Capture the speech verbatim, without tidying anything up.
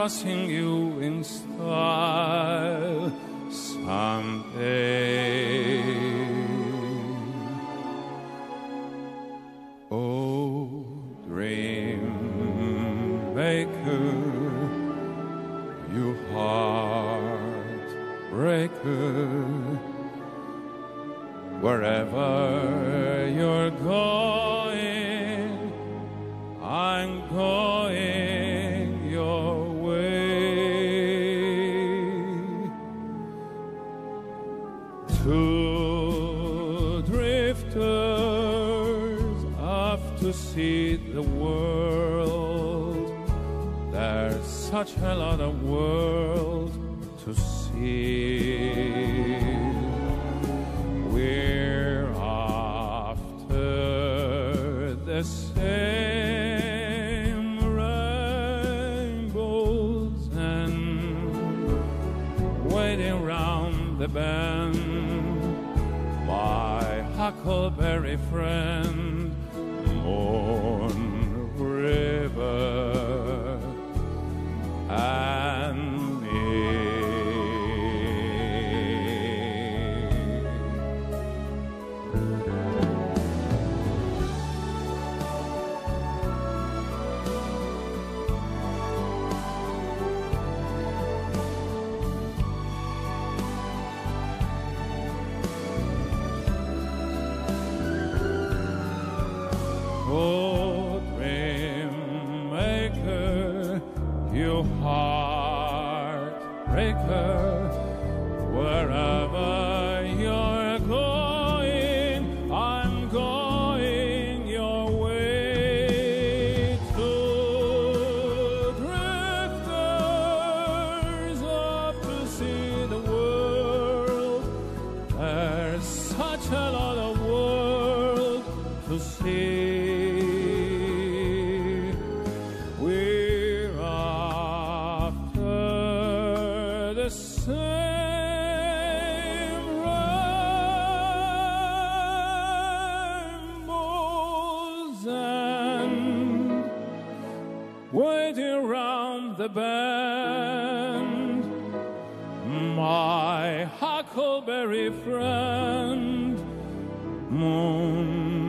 crossing you in style someday. Oh, dream maker, you heartbreaker, wherever you're going, I'm going your way. Two drifters off to see the world. There's such a lot of world to see. We're after the same rainbows and waiting round the bend. My huckleberry friend, Moon River, and me. Oh, dream maker, you heartbreaker, wherever you're going, I'm going your way. Two drifters off to see the world. There's such a lot of world to see. We're after the same rainbows and waiting round the bend. My huckleberry friend, Moon